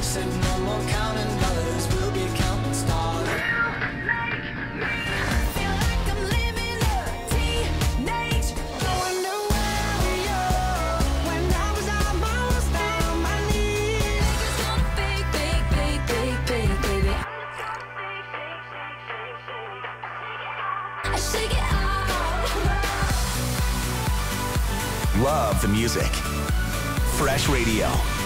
said no more counting dollars, we'll be counting stars. Feel like I'm living a teenage wonder warrior. When I was almost on my knees, it's gonna big, big, big, big, big, baby. I shake it off. Love the music. Fresh Radio.